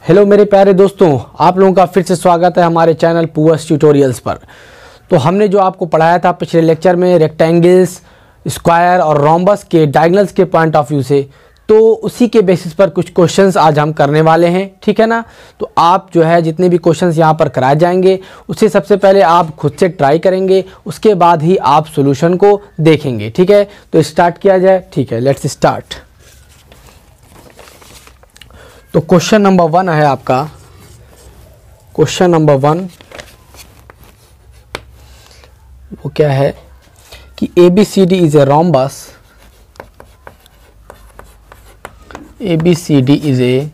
Hello मेरे प्यारे दोस्तों, आप लोगों का फिर से स्वागत है हमारे चैनल पूअर्स ट्यूटोरियल्स पर। तो हमने जो आपको पढ़ाया था पिछले लेक्चर में रेक्टेंगल्स, स्क्वायर और रोम्बस के डायगोनल्स के पॉइंट ऑफ व्यू से, तो उसी के बेसिस पर कुछ क्वेश्चंस आज हम करने वाले हैं। ठीक है ना। तो आप जो है जितने भी क्वेश्चंस यहाँ पर कराए जाएंगे उससे सबसे पहले आप खुद से ट्राई करेंगे, उसके बाद ही आप सॉल्यूशन को देखेंगे। ठीक है, तो स्टार्ट किया जाए। ठीक है, लेट्स स्टार्ट। तो क्वेश्चन नंबर 1 है आपका। क्वेश्चन नंबर 1 वो क्या है कि ABCD is a rhombus. ABCD is a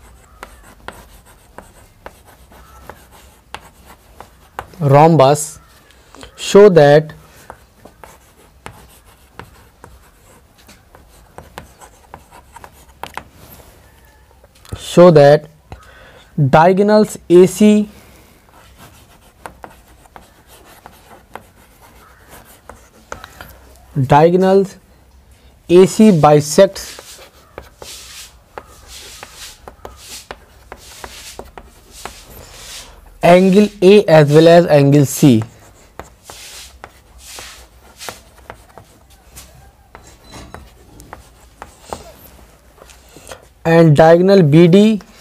rhombus show that diagonals AC bisects angle A as well as angle C. And diagonal BD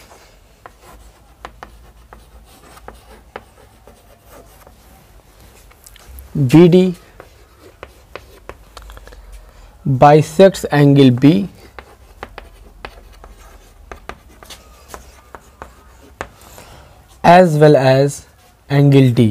bisects angle B as well as angle D।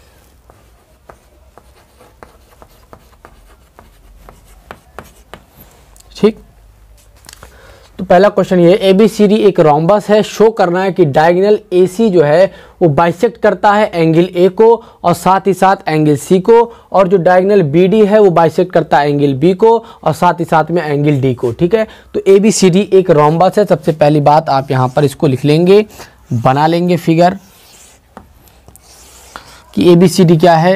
ठीक, तो पहला question ये ABCD एक rhombus है। Show करना है कि diagonal AC जो है वो बाइसेक्ट करता है एंगल A को और साथ ही साथ एंगल C को, और जो डायगोनल BD है वो बाइसेक्ट करता है एंगल B को और साथ ही साथ में एंगल D को। ठीक है, तो ABCD एक रोम्बस है। सबसे पहली बात आप यहाँ पर इसको लिख लेंगे, बना लेंगे फिगर कि ABCD क्या है।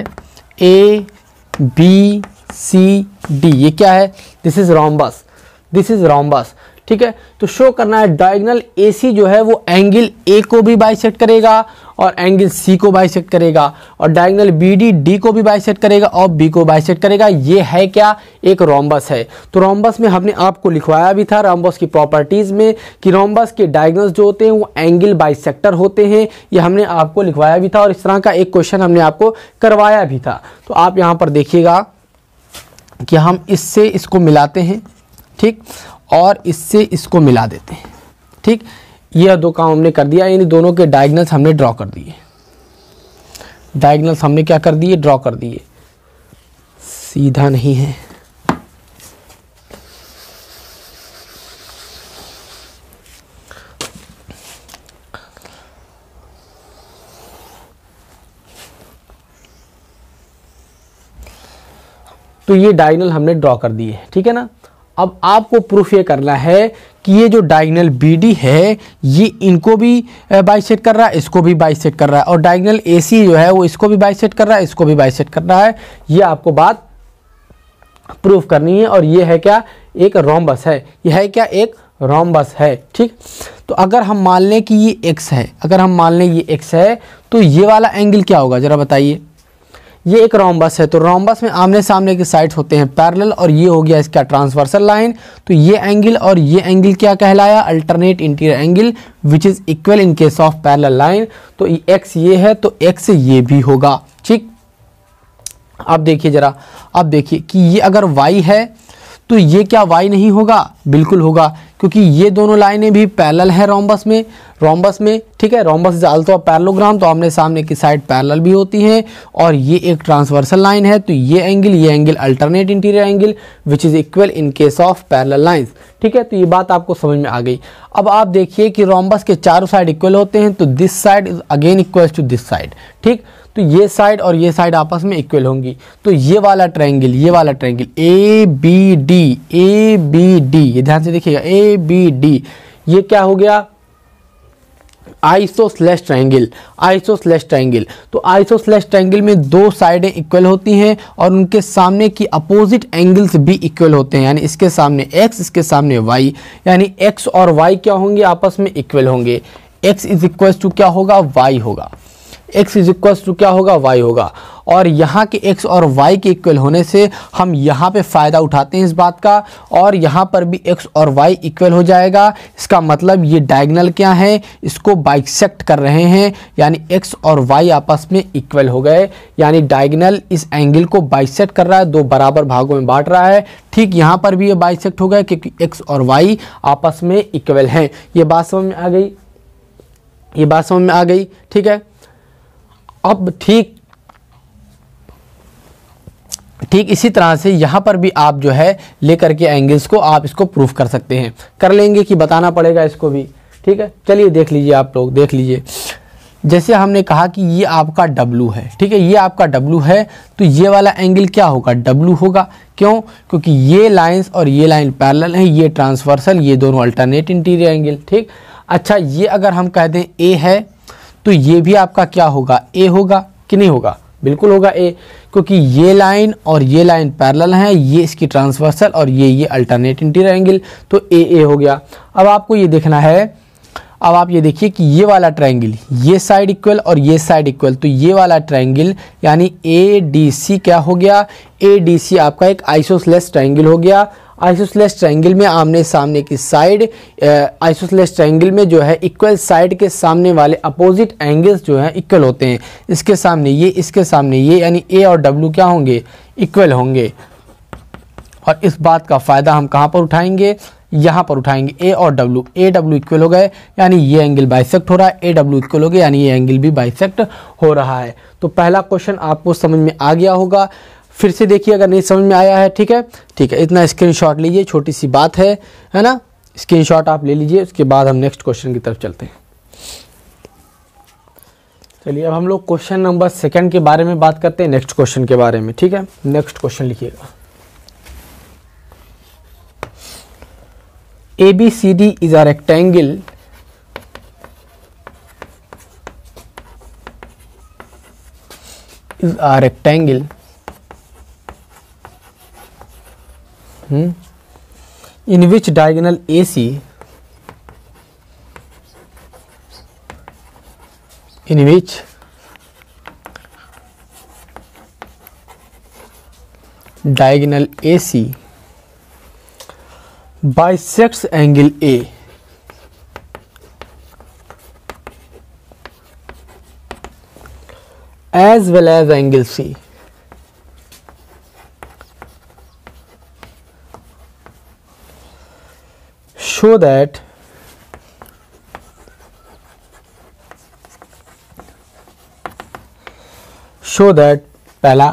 ABCD ये क्या है? This is rhombus, this is rhombus. ठीक है, तो शो करना है डायगोनल AC जो है वो एंगल A को भी बाइसेक्ट करेगा और एंगल C को बाइसेक्ट करेगा, और डायगोनल BD D को भी बाइसेक्ट करेगा और B को बाइसेक्ट करेगा। ये है क्या? एक रोम्बस है। तो रोम्बस में हमने आपको लिखवाया भी था रोम्बस की प्रॉपर्टीज में कि रोम्बस के डायगोनल्स जो होते हैं वो एंगल बाइसेक्टर होते हैं। ये हमने आपको लिखवाया भी था और इस तरह का एक क्वेश्चन हमने आपको करवाया भी था। तो आप यहाँ पर देखिएगा कि हम इससे इसको मिलाते हैं, ठीक, और इससे इसको मिला देते हैं। ठीक, यह दो काम हमने कर दिया, यानी दोनों के डायगोनल्स हमने ड्रॉ कर दिए। डायगोनल्स हमने क्या कर दिए? ड्रॉ कर दिए। सीधा नहीं है, तो ये डायगोनल हमने ड्रॉ कर दिए। ठीक है ना। अब आपको प्रूफ ये करना है कि ये जो डायगोनल BD है ये इनको भी बाइसेक्ट कर रहा है, इसको भी बाइसेक्ट कर रहा है, और डायगोनल AC जो है वो इसको भी बाइसेक्ट कर रहा है, इसको भी बाइसेक्ट कर रहा है। ये आपको बात प्रूफ करनी है। और ये है क्या? एक रोम्बस है। ये है क्या? एक रोम्बस है। ठीक, तो अगर हम मान लें कि ये X है, अगर हम मान लें ये X है, तो ये वाला एंगल क्या होगा जरा बताइए। ये एक रोम्बस है, तो रोम्बस में आमने सामने के साइड्स होते हैं पैरेलल, और ये हो गया इसका ट्रांसवर्सल लाइन। तो ये एंगल और ये एंगल क्या कहलाया? Alternate interior angle which is equal in case of parallel line. तो X ये है तो X ये भी होगा। ठीक, अब देखिए जरा, अब देखिए कि ये अगर Y है तो ये क्या Y नहीं होगा? बिल्कुल होगा, क्योंकि ये दोनों लाइनें भी पैरेलल है रोम्बस में। ठीक है, rhombus is also a parallelogram, तो आमने सामने की साइड पैरेलल भी होती है, और ये एक ट्रांसवर्सल लाइन है। तो ये angle alternate interior angle which is equal in case of parallel lines. ठीक है, तो ये बात आपको समझ में आ गई। अब आप देखिए कि रोम्बस के चारों साइड इक्वल होते हैं, तो this side is again equal to this side. ठीक, तो ये साइड और ये साइड आपस में इक्वल होंगी। तो ये वाला ट्रायंगल ABD, ये ध्यान से देखिएगा, ABD ये क्या हो गया? Isosceles triangle. तो आइसोसेलेस ट्रायंगल में दो साइडें इक्वल होती हैं और उनके सामने की अपोजिट एंगल्स भी इक्वल होते हैं, यानी इसके सामने x, इसके सामने y, यानी x और y क्या होंगे? आपस में इक्वल होंगे। x इज इक्वल टू क्या होगा, y होगा। x इज इक्वल टू क्या होगा, y होगा। और यहाँ के x और y के इक्वल होने से हम यहाँ पे फ़ायदा उठाते हैं इस बात का, और यहाँ पर भी x और y इक्वल हो जाएगा। इसका मतलब ये डायगोनल क्या है, इसको बाइसेक्ट कर रहे हैं, यानी x और y आपस में इक्वल हो गए, यानी डायगोनल इस एंगल को बाइसेक्ट कर रहा है, दो बराबर भागों में बांट रहा है। ठीक यहाँ पर भी ये बाइसेक्ट हो गया क्योंकि x और y आपस में इक्वल हैं। ये बात समझ में आ गई, ये बात समझ में आ गई, ठीक है। अब ठीक इसी तरह से यहाँ पर भी आप जो है लेकर के एंगल्स को आप इसको प्रूफ कर सकते हैं, कर लेंगे कि बताना पड़ेगा इसको भी, ठीक है। चलिए देख लीजिए, आप लोग देख लीजिए। जैसे हमने कहा कि ये आपका W है, ठीक है, ये आपका W है, तो ये वाला एंगल क्या होगा, W होगा। क्यों, क्योंकि ये लाइंस और ये लाइन पैरेलल हैं, ये ट्रांसवर्सल, ये दोनों अल्टरनेट इंटीरियर एंगल, ठीक। अच्छा, ये अगर हम कह दें A है तो ये भी आपका क्या होगा, A होगा कि नहीं होगा, बिल्कुल होगा A, क्योंकि ये लाइन और ये लाइन पैरेलल हैं, ये इसकी ट्रांसवर्सल और ये अल्टरनेट इंटीरियर एंगल, तो A हो गया। अब आपको ये देखना है, अब आप ये देखिए कि ये वाला ट्रायंगल, ये साइड इक्वल और ये साइड इक्वल, तो ये वाला ट्रायंगल यानी ADC क्या हो गया, ADC आपका एक आइसोसेलेस ट्रायंगल हो गया। आइसोसेलेस ट्रायंगल में आमने सामने की साइड, आइसोसेलेस ट्रायंगल में जो है इक्वल साइड के सामने वाले अपोजिट एंगल्स जो हैं इक्वल होते हैं। इसके सामने ये, इसके सामने ये, यानी A और W क्या होंगे, इक्वल होंगे। और इस बात का फ़ायदा हम कहाँ पर उठाएंगे, यहाँ पर उठाएंगे। A और W, AW इक्वल हो गए यानी ये एंगल बाइसेक्ट हो रहा है, AW इक्वल हो गए यानी ये एंगल भी बाइसेक्ट हो रहा है। तो पहला क्वेश्चन आपको समझ में आ गया होगा। फिर से देखिए अगर नहीं समझ में आया है, ठीक है, ठीक है, इतना स्क्रीनशॉट लीजिए, छोटी सी बात है ना, स्क्रीनशॉट आप ले लीजिए। उसके बाद हम नेक्स्ट क्वेश्चन की तरफ चलते हैं। चलिए अब हम लोग क्वेश्चन नंबर 2 के बारे में बात करते हैं, नेक्स्ट क्वेश्चन के बारे में, ठीक है। नेक्स्ट क्वेश्चन लिखिएगा, ABCD is a rectangle in which diagonal AC bisects angle A as well as angle C. Show that पहला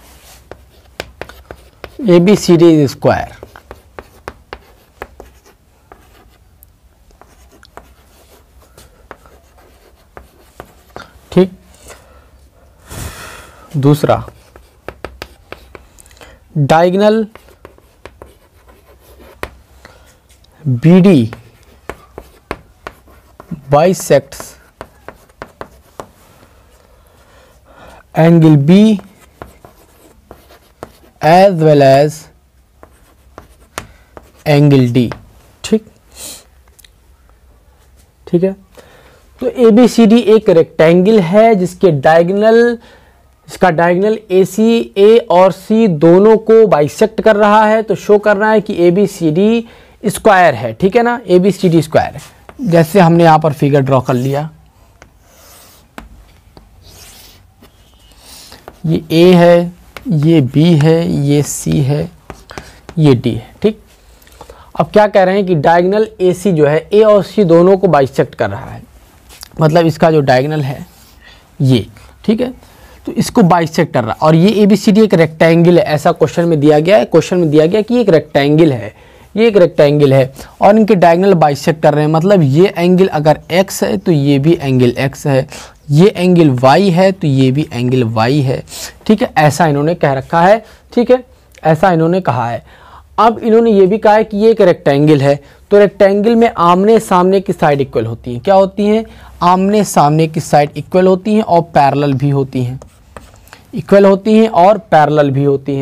ABCD is square, ठीक। दूसरा diagonal BD bisects angle B as well as angle D, ठीक, ठीक है। तो ABCD एक rectangle है जिसके डायगोनल, इसका डायगोनल AC A और C दोनों को बाइसेक्ट कर रहा है। तो शो कर रहा है कि ABCD स्क्वायर है, ठीक है ना, ABCD स्क्वायर है। जैसे हमने यहाँ पर फिगर ड्रॉ कर लिया, ये A है, ये B है, ये C है, ये D है, ठीक। अब क्या कह रहे हैं कि डायगोनल AC जो है A और C दोनों को बाइसेक्ट कर रहा है, मतलब इसका जो डायगोनल है ये, ठीक है, तो इसको बाइसेक्ट कर रहा है। और ये ABCD एक रेक्टेंगल है, ऐसा क्वेश्चन में दिया गया है, क्वेश्चन में दिया गया कि एक रेक्टेंगल है, ये एक रेक्टेंगल है और इनके डायगोनल बाइसेक्ट कर रहे हैं। मतलब ये एंगल अगर x है तो ये भी एंगल x है, ये एंगल y है तो ये भी एंगल y है, ठीक है, ऐसा इन्होंने कह रखा है, ठीक है, ऐसा इन्होंने कहा है। अब इन्होंने ये भी कहा है कि ये एक रेक्टेंगल है, तो रेक्टेंगल में आमने सामने की साइड इक्वल होती हैं, क्या होती हैं, आमने सामने की साइड इक्वल होती हैं और पैरेलल भी होती हैं, इक्वल होती हैं और पैरेलल भी होती हैं।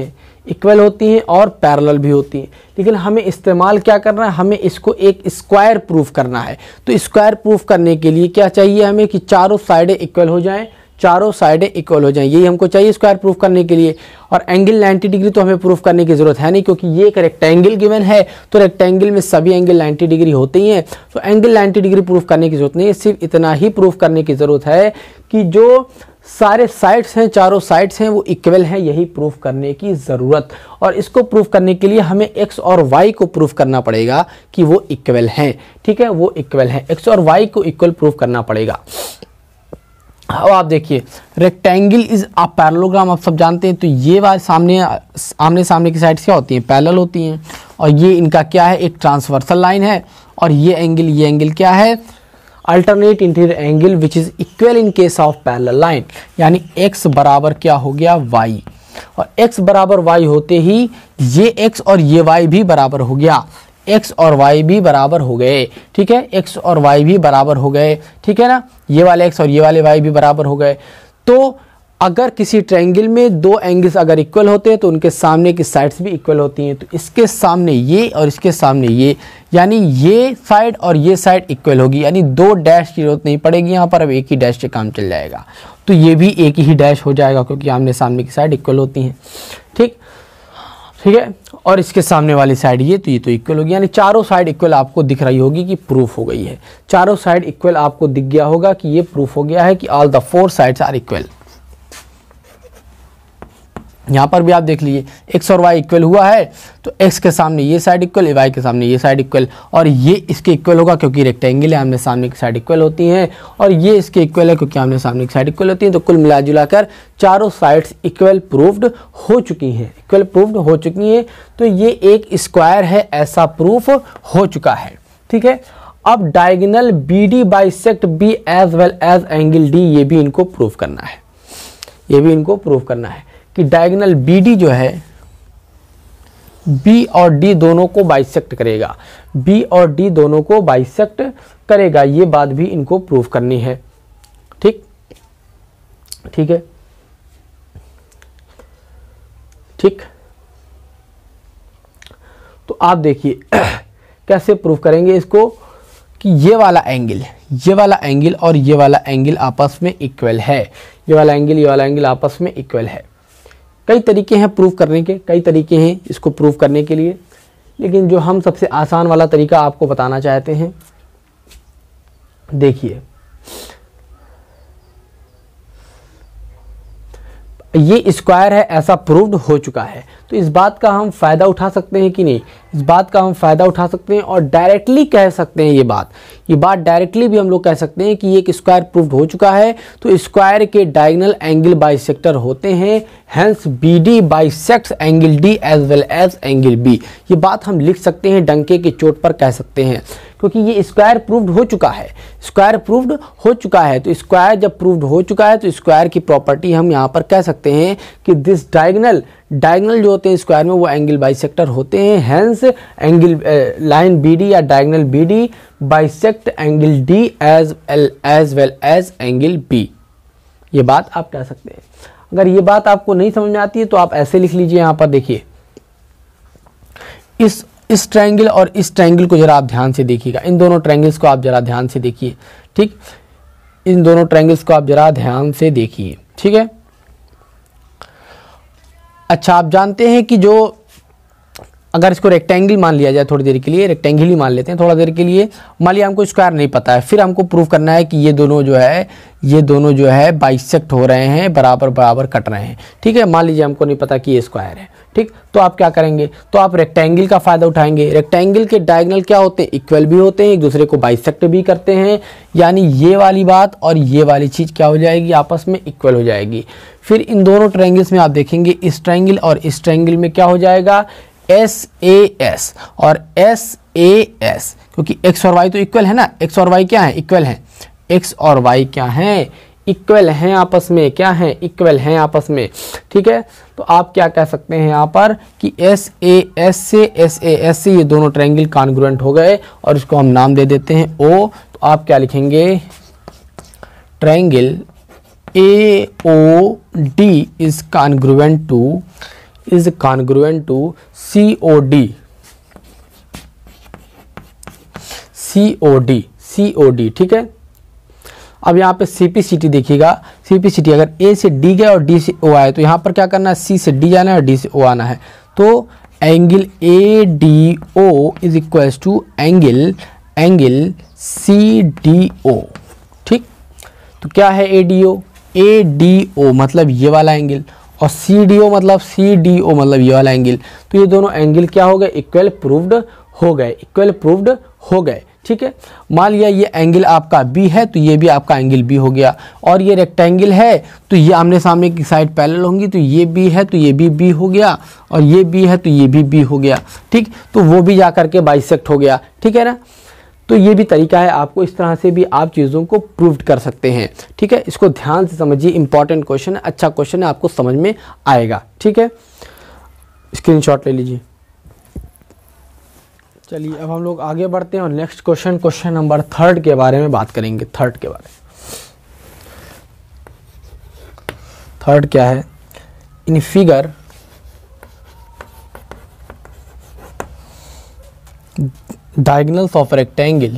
इक्वल होती हैं और पैरेलल भी होती हैं। लेकिन हमें इस्तेमाल क्या करना है, हमें इसको एक स्क्वायर प्रूफ करना है। तो स्क्वायर प्रूफ करने के लिए क्या चाहिए हमें कि चारों साइडें इक्वल हो जाएं, चारों साइडें इक्वल हो जाएं, यही हमको चाहिए स्क्वायर प्रूफ करने के लिए। और एंगल 90 डिग्री तो हमें प्रूफ करने की ज़रूरत है नहीं, क्योंकि ये एक रेक्टेंगल गिवन है, तो रेक्टेंगल में सभी एंगल 90 डिग्री होते ही हैं, तो एंगल 90 डिग्री प्रूफ करने की ज़रूरत नहीं है। सिर्फ इतना ही प्रूफ करने की ज़रूरत है कि जो सारे साइड्स हैं, चारों साइड्स हैं, वो इक्वल हैं, यही प्रूफ करने की ज़रूरत। और इसको प्रूफ करने के लिए हमें x और y को प्रूफ करना पड़ेगा कि वो इक्वल हैं। ठीक है, वो इक्वल हैं, x और y को इक्वल प्रूफ करना पड़ेगा। अब आप देखिए, रेक्टेंगल इज अ पैरेललोग्राम, आप सब जानते हैं। तो ये वाले आमने सामने की साइड्स क्या होती हैं, पैरेलल होती हैं। और ये इनका क्या है, एक ट्रांसवर्सल लाइन है। और ये एंगल क्या है, alternate interior angle which is equal in case of parallel line. यानी x बराबर क्या हो गया, y। और x बराबर y होते ही ये x और ये y भी बराबर हो गया, x और y भी बराबर हो गए। ठीक है, x और y भी बराबर हो गए। ठीक है ना, ये वाले x और ये वाले y भी बराबर हो गए। तो अगर किसी ट्रायंगल में दो एंगल्स अगर इक्वल होते हैं तो उनके सामने की साइड्स भी इक्वल होती हैं। तो इसके सामने ये और इसके सामने ये, यानी ये साइड और ये साइड इक्वल होगी, यानी दो डैश की जरूरत नहीं पड़ेगी यहाँ पर, अब एक ही डैश से काम चल जाएगा। तो ये भी एक ही डैश हो जाएगा, क्योंकि आमने सामने की साइड इक्वल होती हैं। ठीक है, और इसके सामने वाली साइड ये तो इक्वल होगी, यानी चारों साइड इक्वल आपको दिख रही होगी कि प्रूफ हो गई है। चारों साइड इक्वल आपको दिख गया होगा कि ये प्रूफ हो गया है कि all the four sides are equal. यहाँ पर भी आप देख लीजिए, x और y इक्वल हुआ है, तो x के सामने ये साइड इक्वल, y के सामने ये साइड इक्वल, और ये इसके इक्वल होगा क्योंकि रेक्टेंगल है, आमने सामने की साइड इक्वल होती हैं। और ये इसके इक्वल है क्योंकि आमने सामने की साइड इक्वल होती हैं। तो कुल मिला जुलाकर चारों साइड्स इक्वल प्रूफ्ड हो चुकी हैं, इक्वल प्रूफ्ड हो चुकी हैं। तो ये एक स्क्वायर है, ऐसा प्रूफ हो चुका है। ठीक है, अब diagonal BD bisect B as well as angle D, ये भी इनको प्रूफ करना है, ये भी इनको प्रूफ करना है कि डायगोनल BD जो है B और D दोनों को बाइसेक्ट करेगा, B और D दोनों को बाइसेक्ट करेगा। ये बात भी इनको प्रूफ करनी है। ठीक है, ठीक। तो आप देखिए कैसे प्रूफ करेंगे इसको कि ये वाला एंगल और ये वाला एंगल आपस में इक्वल है, ये वाला एंगल आपस में इक्वल है। कई तरीके हैं प्रूफ करने के, कई तरीके हैं इसको प्रूफ करने के लिए, लेकिन जो हम सबसे आसान वाला तरीका आपको बताना चाहते हैं, देखिए ये स्क्वायर है, ऐसा प्रूव्ड हो चुका है। तो इस बात का हम फ़ायदा उठा सकते हैं कि नहीं, इस बात का हम फ़ायदा उठा सकते हैं और डायरेक्टली कह सकते हैं ये बात डायरेक्टली भी हम लोग कह सकते हैं कि ये एक स्क्वायर प्रूव्ड हो चुका है। तो स्क्वायर के डायगोनल एंगल बाइसेक्टर होते हैं, hence BD bisects angle D as well as angle B। ये बात हम लिख सकते हैं, डंके की चोट पर कह सकते हैं, क्योंकि ये स्क्वायर प्रूव्ड हो चुका है, स्क्वायर प्रूव्ड हो चुका है। तो स्क्वायर जब प्रूव्ड हो चुका है तो स्क्वायर की प्रॉपर्टी हम यहाँ पर कह सकते हैं कि दिस डायगोनल जो होते हैं स्क्वायर में वो एंगल बाइसेक्टर होते हैं, हेंस एंगल लाइन BD या diagonal BD bisect angle D as well as angle B। ये बात आप कह सकते हैं। अगर ये बात आपको नहीं समझ में आती है तो आप ऐसे लिख लीजिए, यहाँ पर देखिए, इस ट्रायंगल और इस ट्रायंगल को जरा आप ध्यान से देखिएगा, इन दोनों ट्रायंगल्स को आप जरा ध्यान से देखिए। ठीक, इन दोनों ट्रायंगल्स को आप जरा ध्यान से देखिए। ठीक है, अच्छा, आप जानते हैं कि जो अगर इसको रेक्टेंगल मान लिया जाए, थोड़ी देर के लिए रेक्टेंगल ही मान लेते हैं थोड़ा देर के लिए, मान लिया हमको स्क्वायर नहीं पता है, फिर हमको प्रूव करना है कि ये दोनों जो है बाइसेक्ट हो रहे हैं, बराबर बराबर कट रहे हैं। ठीक है, मान लीजिए हमको नहीं पता कि ये स्क्वायर है। ठीक, तो आप क्या करेंगे, तो आप रेक्टेंगल का फ़ायदा उठाएंगे। रेक्टेंगल के डायगोनल क्या होते हैं, इक्वल भी होते हैं, एक दूसरे को बाइसेक्ट भी करते हैं, यानी ये वाली बात और ये वाली चीज़ क्या हो जाएगी, आपस में इक्वल हो जाएगी। फिर इन दोनों ट्रायंगल्स में आप देखेंगे, इस ट्रायंगल और इस ट्रायंगल में क्या हो जाएगा, SAS और SAS, क्योंकि x और y तो इक्वल है ना, x और y क्या है, इक्वल हैं, x और y क्या हैं, इक्वल हैं आपस में, क्या हैं, इक्वल हैं आपस में। ठीक है, तो आप क्या कह सकते हैं यहाँ पर कि SAS से SAS से ये दोनों ट्रायंगल कॉन्ग्रुएंट हो गए और इसको हम नाम दे देते हैं O। तो आप क्या लिखेंगे, triangle AOD is congruent to is congruent to COD, COD, ठीक है। अब यहाँ पे CPCT देखिएगा, CPCT अगर A से D गया और D से O आए तो यहाँ पर क्या करना है, C से D जाना है और D से O आना है। तो angle ADO is equals to angle CDO, ठीक। तो क्या है ADO मतलब ये वाला एंगल, और CDO मतलब ये वाला एंगल। तो ये दोनों एंगल क्या हो गए, इक्वल प्रूव्ड हो गए, ठीक है। मान लिया ये एंगल आपका B है तो ये भी आपका एंगल B हो गया, और ये रेक्टेंगल है तो ये आमने सामने की साइड पैरेलल होंगी, तो ये B है तो ये भी B हो गया, और ये B है तो ये भी B हो गया, ठीक। तो वो भी जा करके बाइसेक्ट हो गया, ठीक है ना। तो ये भी तरीका है, आपको इस तरह से भी आप चीज़ों को प्रूव कर सकते हैं, ठीक है। इसको ध्यान से समझिए, इंपॉर्टेंट क्वेश्चन है, अच्छा क्वेश्चन है, आपको समझ में आएगा, ठीक है। स्क्रीनशॉट ले लीजिए। चलिए अब हम लोग आगे बढ़ते हैं और नेक्स्ट क्वेश्चन नंबर 3 के बारे में बात करेंगे। थर्ड क्या है, in figure diagonals of rectangle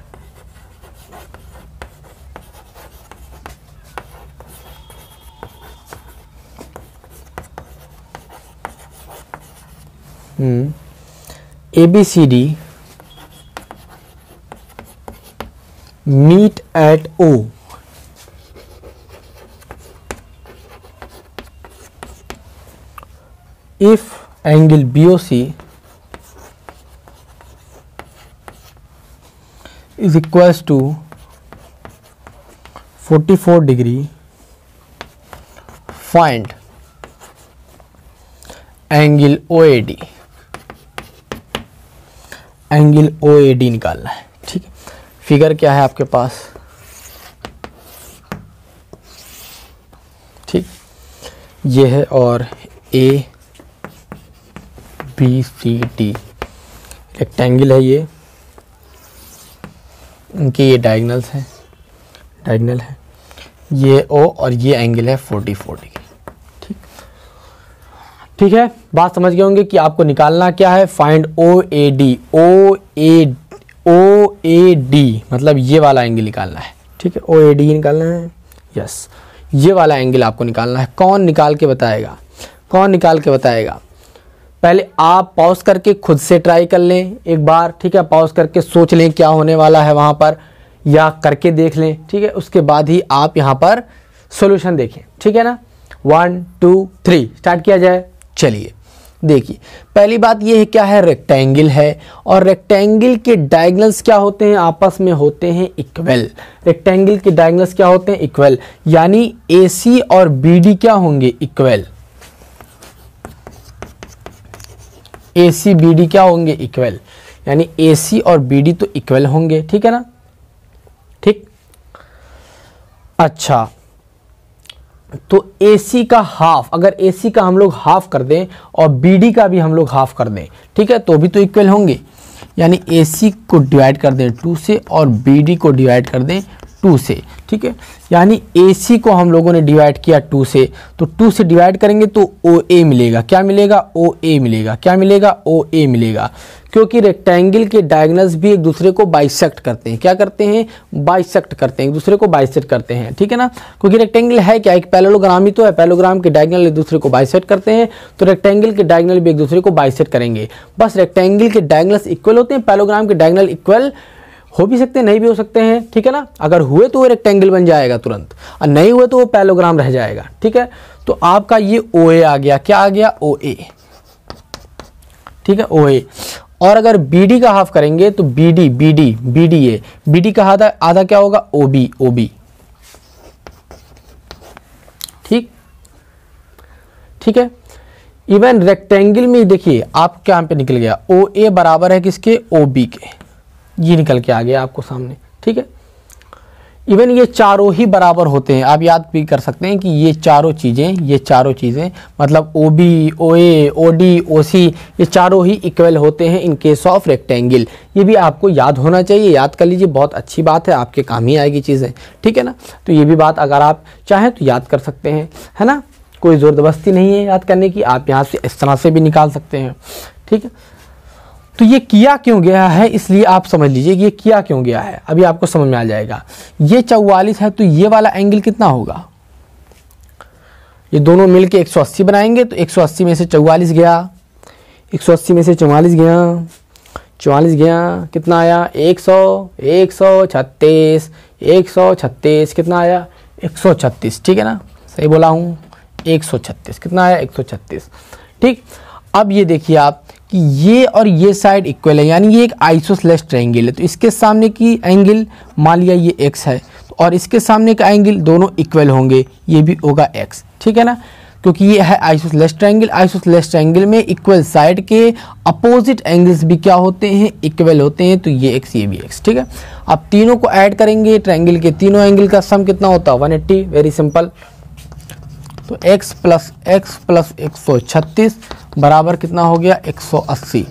ABCD meet at O if angle BOC is equals to 44 degree, find angle OAD निकालना है, ठीक है। फिगर क्या है आपके पास, ठीक, ये है, और ABCD रेक्टेंगल है, ये इनके ये डायगोनल है, ये O और ये एंगल है 44 डिग्री, ठीक है। बात समझ गए होंगे कि आपको निकालना क्या है, फाइंड OAD मतलब ये वाला एंगल निकालना है, ठीक है। OAD निकालना है, यस, ये वाला एंगल आपको निकालना है। कौन निकाल के बताएगा, पहले आप पॉज करके खुद से ट्राई कर लें एक बार, ठीक है। पॉज करके सोच लें क्या होने वाला है वहाँ पर, या करके देख लें, ठीक है। उसके बाद ही आप यहाँ पर सॉल्यूशन देखें, ठीक है ना। 1 2 3 स्टार्ट किया जाए। चलिए देखिए, पहली बात ये है, क्या है, रेक्टेंगल है, और रेक्टेंगल के डायगोनल्स क्या होते हैं, आपस में होते हैं इक्वल। रेक्टेंगल के डायगोनल्स क्या होते हैं, इक्वल, यानी AC और BD क्या होंगे, इक्वल। AC BD क्या होंगे, इक्वल, यानी AC और BD तो इक्वल होंगे, ठीक है ना, ठीक। अच्छा, तो AC का हाफ, अगर AC का हम लोग हाफ कर दें और BD का भी हम लोग हाफ कर दें, ठीक है, तो भी तो इक्वल होंगे। यानी AC को डिवाइड कर दें 2 से और BD को डिवाइड कर दें 2 से, ठीक है। यानी AC को हम लोगों ने डिवाइड किया 2 से, तो 2 से डिवाइड करेंगे तो OA मिलेगा। क्या मिलेगा, OA मिलेगा। क्या मिलेगा, OA मिलेगा, क्योंकि रेक्टेंगल के डायगोनल्स भी एक दूसरे को बाइसेक्ट करते हैं। क्या करते हैं, बाइसेक्ट करते हैं, एक दूसरे को बाइसेक्ट करते हैं, ठीक है ना। क्योंकि रेक्टेंगल है क्या, एक पैरेललोग्राम ही तो है, पैरेललोग्राम के डायगोनल एक दूसरे को बाइसेक्ट करते हैं, तो रेक्टेंगल के डायगोनल भी एक दूसरे को बाइसेक्ट करेंगे। बस रेक्टेंगल के डायगोनल्स इक्वल होते हैं, पैरेललोग्राम के डायगोनल इक्वल हो भी सकते हैं, नहीं भी हो सकते हैं, ठीक है ना। अगर हुए तो वो रेक्टेंगल बन जाएगा तुरंत, और नहीं हुए तो वो पैरेललोग्राम रह जाएगा, ठीक है। तो आपका ये OA आ गया, क्या आ गया, OA, ठीक है, OA। और अगर BD का हाफ करेंगे तो BD का आधा क्या होगा, OB, ठीक है। इवन रेक्टेंगल में देखिए आप क्या पे निकल गया, OA बराबर है किसके, OB के, ये निकल के आ गया आपको सामने, ठीक है। इवन ये चारों ही बराबर होते हैं, आप याद भी कर सकते हैं कि ये चारों चीज़ें मतलब OB, OA, OD, OC ये चारों ही इक्वल होते हैं इन केस ऑफ रेक्टेंगल। ये भी आपको याद होना चाहिए, याद कर लीजिए, बहुत अच्छी बात है, आपके काम ही आएगी चीज़ें, ठीक है ना। तो ये भी बात अगर आप चाहें तो याद कर सकते हैं, है ना, कोई ज़बरदस्ती नहीं है याद करने की, आप यहाँ से इस तरह से भी निकाल सकते हैं। ठीक है, तो ये किया क्यों गया है, इसलिए आप समझ लीजिए कि ये किया क्यों गया है, अभी आपको समझ में आ जाएगा। ये 44 है तो ये वाला एंगल कितना होगा, ये दोनों मिलके 180 बनाएंगे, तो 180 में से 44 गया, 180 में से 44 गया, 44 गया, कितना आया 136, 136 कितना आया 136, ठीक है ना, सही बोला हूँ 136, कितना आया 136। ठीक, अब ये देखिए आप कि ये और ये साइड इक्वल है, यानी ये एक आइसोसेलेस ट्रायंगल है, तो इसके सामने की एंगल मान लिया ये x है और इसके सामने का एंगल दोनों इक्वल होंगे, ये भी होगा x, ठीक है ना, क्योंकि ये है आइसोसेलेस ट्रायंगल। आइसोसेलेस ट्रायंगल में इक्वल साइड के अपोजिट एंगल्स भी क्या होते हैं, इक्वल होते हैं, तो ये x ये भी x, ठीक है। अब तीनों को ऐड करेंगे, ट्रायंगल के तीनों एंगल का सम कितना होता है 180, वेरी सिंपल। तो x प्लस 136 बराबर कितना हो गया 180,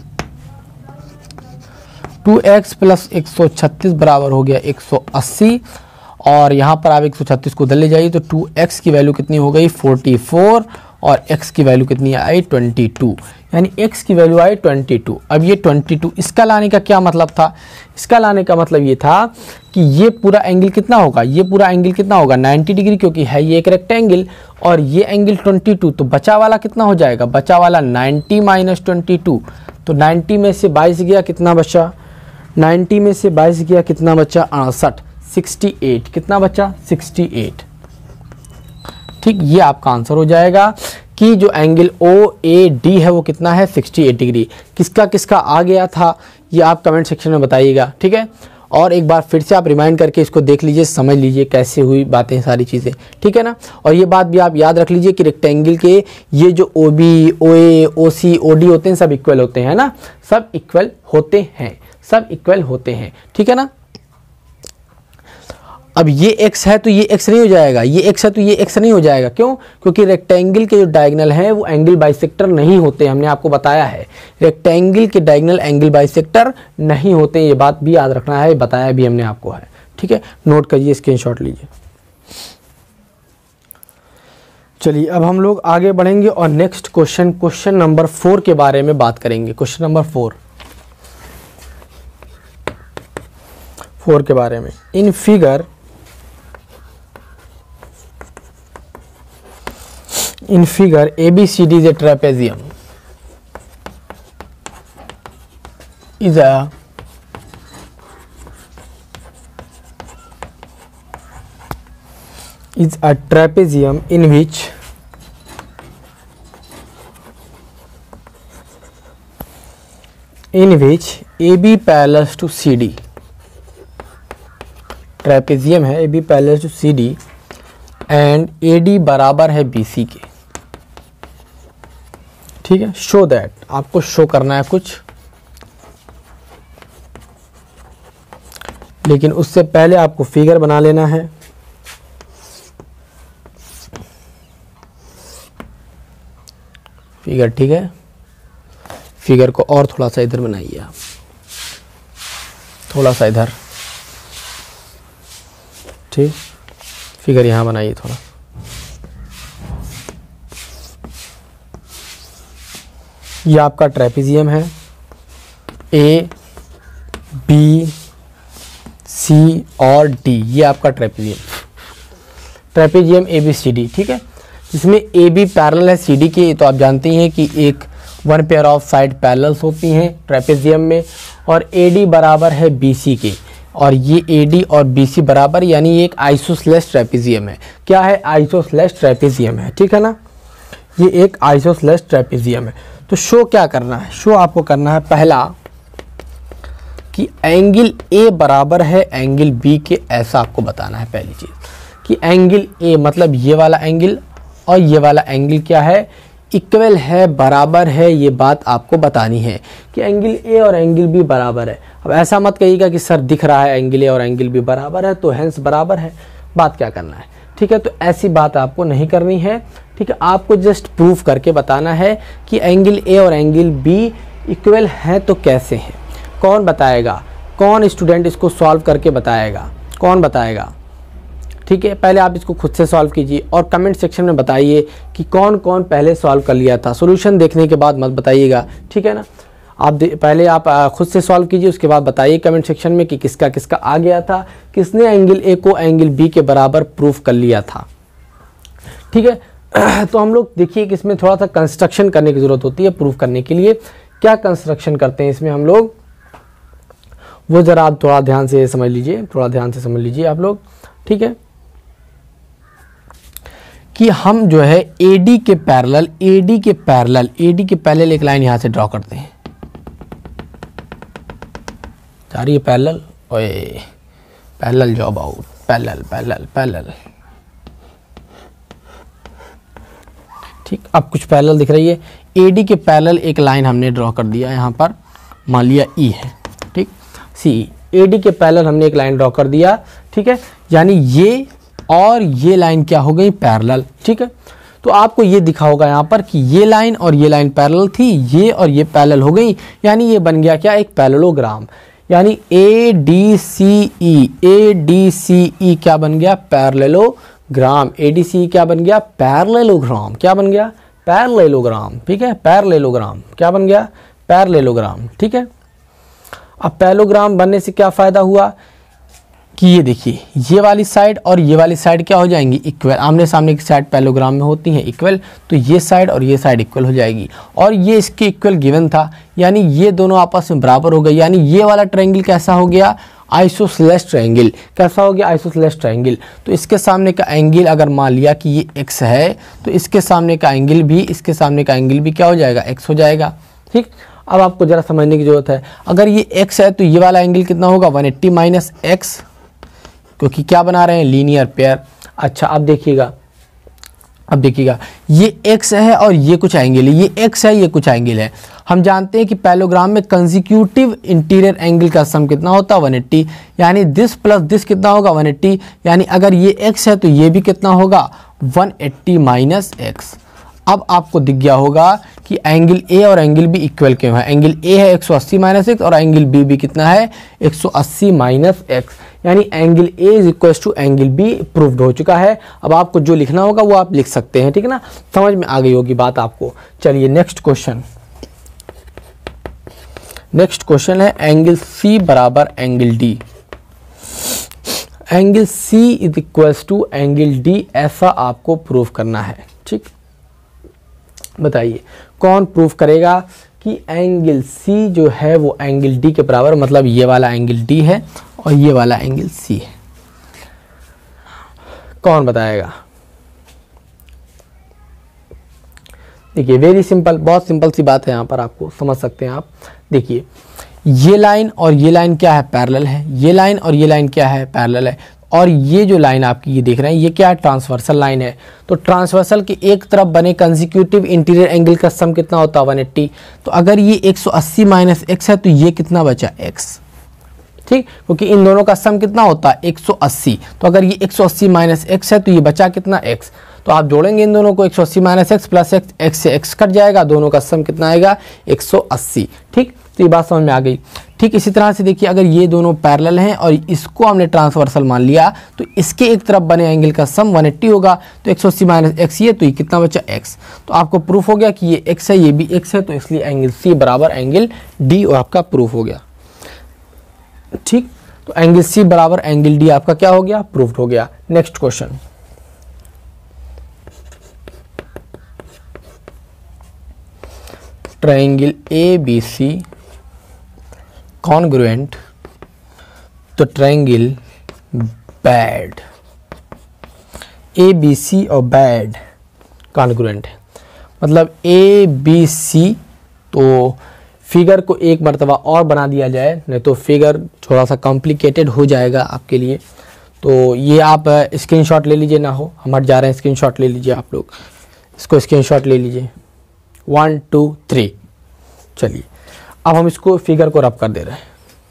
2x प्लस 136 बराबर हो गया 180, और यहाँ पर आप 136 को उधर ले जाइए तो 2x की वैल्यू कितनी हो गई 44 और x की वैल्यू कितनी आई 22, यानी x की वैल्यू आई 22। अब ये 22 इसका लाने का क्या मतलब था, इसका लाने का मतलब ये था कि ये पूरा एंगल कितना होगा, ये पूरा एंगल कितना होगा 90 डिग्री, क्योंकि है ये एक रेक्टेंगल और ये एंगल 22, तो बचा वाला कितना हो जाएगा, बचा वाला 90 माइनस 22, तो 90 में से 22 गया कितना बचा, 90 में से 22 गया कितना बचा 68, कितना बचा 68। ठीक, ये आपका आंसर हो जाएगा कि जो एंगल OAD है वो कितना है 68 डिग्री। किसका किसका आ गया था ये आप कमेंट सेक्शन में बताइएगा, ठीक है। और एक बार फिर से आप रिमाइंड करके इसको देख लीजिए, समझ लीजिए कैसे हुई बातें सारी चीज़ें, ठीक है ना। और ये बात भी आप याद रख लीजिए कि रेक्टेंगल के ये जो OB, OA, OC, OD होते हैं सब इक्वल होते हैं ना, सब इक्वल होते हैं, सब इक्वल होते हैं, ठीक है ना। अब ये x है तो ये x नहीं हो जाएगा, ये x है तो ये x नहीं हो जाएगा, क्यों, क्योंकि रेक्टेंगल के जो डायगोनल हैं वो एंगल बाइसेक्टर नहीं होते, हमने आपको बताया है रेक्टेंगल के डायगोनल एंगल बाइसेक्टर नहीं होते, ये बात भी याद रखना है, बताया भी हमने आपको है, ठीक है। नोट करिए, स्क्रीनशॉट लीजिए। चलिए अब हम लोग आगे बढ़ेंगे और नेक्स्ट क्वेश्चन नंबर 4 के बारे में बात करेंगे। क्वेश्चन नंबर 4 के बारे में, in figure ABCD is a trapezium is a trapezium in which AB parallels to CD, trapezium है AB parallel to CD and AD बराबर है BC के, ठीक है। शो दैट, आपको शो करना है कुछ, लेकिन उससे पहले आपको फिगर बना लेना है। फिगर, ठीक है, फिगर को और थोड़ा सा इधर बनाइए आप, थोड़ा सा इधर, ठीक, फिगर यहाँ बनाइए थोड़ा। ये आपका ट्रेपेजियम है, A, B, C और D, ये आपका ट्रेपेजियम ABCD, ठीक है। इसमें AB पैरेलल है CD के, तो आप जानते हैं कि एक 1 पेयर ऑफ साइड पैरेलल्स होती हैं ट्रेपेजियम में, और AD बराबर है BC के, और ये AD और BC बराबर, यानी ये एक आइसोसेलेस ट्रेपेजियम है। क्या है, आइसोसेलेस ट्रेपेजियम है, ठीक है ना, ये एक आइसोसेलेस ट्रेपेजियम है। तो शो क्या करना है, शो आपको करना है पहला कि एंगल A बराबर है एंगल B के, ऐसा आपको बताना है पहली चीज़ कि एंगल A मतलब ये वाला एंगल और ये वाला एंगल क्या है, इक्वल है, बराबर है, ये बात आपको बतानी है कि एंगल A और एंगल B बराबर है। अब ऐसा मत कहिएगा कि सर दिख रहा है एंगल A और एंगल B बराबर है तो हैंस बराबर है, बात क्या करना है, ठीक है। तो ऐसी बात आपको नहीं करनी है, ठीक है, आपको जस्ट प्रूफ करके बताना है कि एंगल A और एंगल B इक्वल है तो कैसे हैं। कौन बताएगा, कौन स्टूडेंट इसको सॉल्व करके बताएगा, कौन बताएगा, ठीक है, पहले आप इसको खुद से सॉल्व कीजिए और कमेंट सेक्शन में बताइए कि कौन कौन पहले सॉल्व कर लिया था। सॉल्यूशन देखने के बाद मत बताइएगा, ठीक है ना। पहले आप खुद से सॉल्व कीजिए, उसके बाद बताइए कमेंट सेक्शन में कि किसका किसका आ गया था, किसने एंगल ए को एंगल बी के बराबर प्रूफ कर लिया था, ठीक है। तो हम लोग देखिए कि इसमें थोड़ा सा कंस्ट्रक्शन करने की ज़रूरत होती है प्रूफ करने के लिए। क्या कंस्ट्रक्शन करते हैं इसमें हम लोग, वो ज़रा आप थोड़ा ध्यान से समझ लीजिए, थोड़ा ध्यान से समझ लीजिए आप लोग, ठीक है। कि हम जो है AD के पैरेलल एक लाइन यहाँ से ड्रॉ करते हैं। जा रही है पैरेलल, ओए पैरेलल जॉब आउट, पैरेलल, ठीक। अब कुछ पैरेलल दिख रही है, AD के पैरेलल एक लाइन हमने ड्रॉ कर दिया यहाँ पर, मान लिया E है, ठीक। AD के पैरेलल हमने एक लाइन ड्रॉ कर दिया, ठीक है। यानी ये और ये लाइन क्या हो गई, पैरेलल, ठीक है। तो आपको ये दिखा होगा यहाँ पर कि ये लाइन और ये लाइन पैरेलल थी, ये और ये पैरेलल हो गई, यानी ये बन गया क्या, एक पैरेललोग्राम। यानी ADCE क्या बन गया, पैरेललोग्राम। ADCE क्या बन गया, पैरेललोग्राम। क्या बन गया, पैरेललोग्राम, ठीक है। पैरेललोग्राम क्या बन गया, पैरेललोग्राम, ठीक है। अब पैरेललोग्राम बनने से क्या फ़ायदा हुआ कि ये देखिए ये वाली साइड और ये वाली साइड क्या हो जाएंगी, इक्वल। आमने सामने की साइड पैरेललोग्राम में होती हैं इक्वल, तो ये साइड और ये साइड इक्वल हो जाएगी, और ये इसके इक्वल गिवन था, यानी ये दोनों आपस में बराबर हो गए। यानी ये वाला ट्रायंगल कैसा हो गया, आइसोसेलेस ट्रायंगल। कैसा हो गया, आइसोसेलेस ट्रायंगल। तो इसके सामने का एंगल अगर मान लिया कि ये x है, तो इसके सामने का एंगल भी क्या हो जाएगा, x हो जाएगा, ठीक। अब आपको ज़रा समझने की ज़रूरत है, अगर ये x है तो ये वाला एंगल कितना होगा, 180 माइनस एक्स, क्योंकि क्या बना रहे हैं, लीनियर पेयर। अच्छा अब देखिएगा ये x है और ये कुछ एंगल है, ये x है ये कुछ एंगल है। हम जानते हैं कि पैरेललोग्राम में कंसेक्यूटिव इंटीरियर एंगल का सम कितना होता है, 180, यानी दिस प्लस दिस कितना होगा, 180। यानी अगर ये x है तो ये भी कितना होगा, 180 माइनस एक्स। अब आपको दिख गया होगा कि एंगल ए और एंगल बी इक्वल क्यों है। एंगल ए है 180 माइनस एक्स और एंगल बी भी कितना है, 180 माइनस एक्स। यानी angle A is equal to angle B proved हो चुका है। अब आपको जो लिखना होगा वो आप लिख सकते हैं, ठीक है ना। समझ में आ गई होगी बात आपको। चलिए नेक्स्ट क्वेश्चन है एंगल सी बराबर angle D. Angle C is equal to angle D, ऐसा आपको प्रूव करना है, ठीक। बताइए कौन प्रूफ करेगा कि एंगल सी जो है वो एंगल डी के बराबर, मतलब ये वाला एंगल डी है और ये वाला एंगल सी है। कौन बताएगा? देखिए वेरी सिंपल, बहुत सिंपल सी बात है, यहाँ पर आपको समझ सकते हैं आप। देखिए ये लाइन और ये लाइन क्या है, पैरेलल है। ये लाइन और ये लाइन क्या है, पैरेलल है। और ये जो लाइन आपकी ये देख रहे हैं ये क्या है, ट्रांसवर्सल लाइन है। तो ट्रांसवर्सल के एक तरफ बने कंसेक्यूटिव इंटीरियर एंगल का सम कितना होता है, 180। तो अगर ये 180 माइनस एक्स है तो ये कितना बचा, एक्स, ठीक, क्योंकि इन दोनों का सम कितना होता है, 180। तो अगर ये 180 माइनस एक्स है तो ये बचा कितना, एक्स। तो आप जोड़ेंगे इन दोनों को, 180 minus x plus x, x से एक्स कट जाएगा, दोनों का सम कितना आएगा, 180, ठीक। तो ये बात समझ में आ गई। ठीक इसी तरह से देखिए अगर ये दोनों पैरेलल हैं और इसको हमने ट्रांसवर्सल मान लिया तो इसके एक तरफ बने एंगल का सम 180 होगा। तो 180 माइनस एक्स ये, तो ये कितना बचा, एक्स। तो आपको प्रूफ हो गया कि ये एक्स है ये भी एक्स है, तो इसलिए एंगल सी बराबर एंगल डी और आपका प्रूफ हो गया, ठीक। तो एंगल सी बराबर एंगल डी आपका क्या हो गया, प्रूफ्ड हो गया। Next question, triangle A B C congruent तो triangle BAD, A B C और बैड कॉन्ग्रुएंट है। मतलब ए बी सी, तो फिगर को एक मरतबा और बना दिया जाए, नहीं तो फिगर थोड़ा सा कॉम्प्लिकेटेड हो जाएगा आपके लिए। तो ये आप स्क्रीनशॉट ले लीजिए, ना हो हम हट जा रहे हैं, स्क्रीनशॉट ले लीजिए आप लोग, इसको स्क्रीनशॉट ले लीजिए। 1 2 3। चलिए अब हम इसको फिगर को रब कर दे रहे हैं।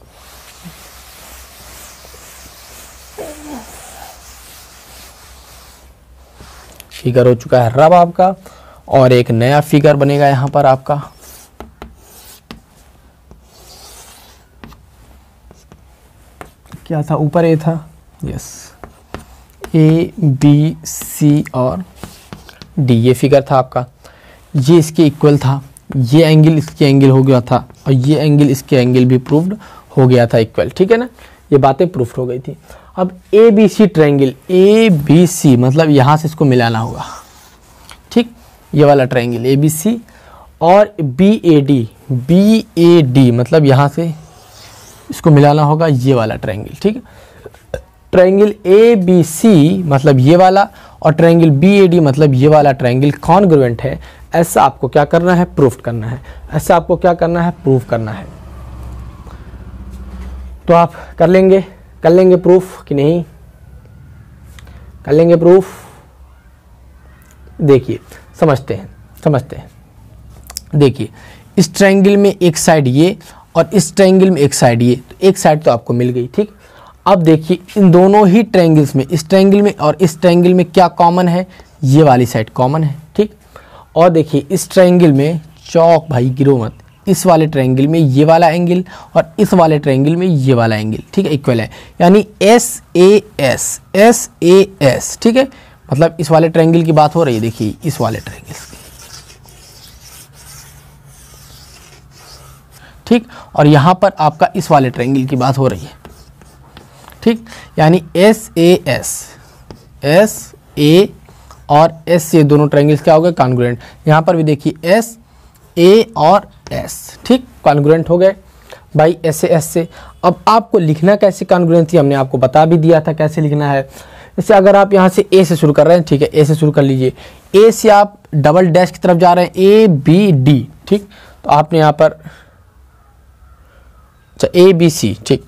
फिगर हो चुका है रब आपका, और एक नया फिगर बनेगा यहां पर आपका। क्या था ऊपर, ए था, यस, ए बी सी और डी, ये फिगर था आपका, ये इसके इक्वल था, ये एंगल इसके एंगल हो गया था और ये एंगल इसके एंगल भी प्रूव्ड हो गया था इक्वल, ठीक है ना, ये बातें प्रूफ हो गई थी। अब A B C triangle, A B C मतलब यहाँ से इसको मिलाना होगा, ठीक, ये वाला ट्रायंगल ए बी सी, और बी ए डी मतलब यहाँ से इसको मिलाना होगा, ये वाला ट्रायंगल, ठीक है। ट्रायंगल ए बी सी मतलब ये वाला और ट्रायंगल बी ए डी मतलब ये वाला ट्रायंगल कॉन्ग्रुएंट है, ऐसा आपको क्या करना है, प्रूफ करना है, ऐसा आपको क्या करना है, प्रूफ करना है। तो आप कर लेंगे प्रूफ कि नहीं, कर लेंगे प्रूफ। देखिए समझते हैं, देखिए इस ट्रायंगल में एक साइड ये और इस ट्रायंगल में एक साइड ये, तो एक साइड तो आपको मिल गई, ठीक। अब देखिए इन दोनों ही ट्रायंगल्स में, इस ट्रायंगल में और इस ट्रायंगल में क्या कॉमन है, ये वाली साइड कॉमन है, ठीक। और देखिए इस ट्रायंगल में, चौक भाई गिरो मत, इस वाले ट्रायंगल में ये वाला एंगल और इस वाले ट्रायंगल में ये वाला एंगल, ठीक है, इक्वल है, यानी एस ए एस, ठीक है, मतलब इस वाले ट्रायंगल की बात हो रही है, देखिए इस वाले ट्रायंगल की, ठीक, और यहाँ पर आपका इस वाले ट्रायंगल की बात हो रही है, ठीक, यानी एस ए और एस, ये दोनों ट्रायंगल्स क्या हो गए, कॉन्ग्रुएंट। यहाँ पर भी देखिए एस ए और एस, ठीक, कॉन्ग्रुएंट हो गए भाई एस से। अब आपको लिखना कैसे कॉन्ग्रुएंट थी, हमने आपको बता भी दिया था कैसे लिखना है। जैसे अगर आप यहाँ से ए से शुरू कर रहे हैं, ठीक है, ए से शुरू कर लीजिए, ए से आप डबल डैश की तरफ जा रहे हैं, ए बी डी, ठीक, तो आपने यहाँ पर ए बी सी, ठीक,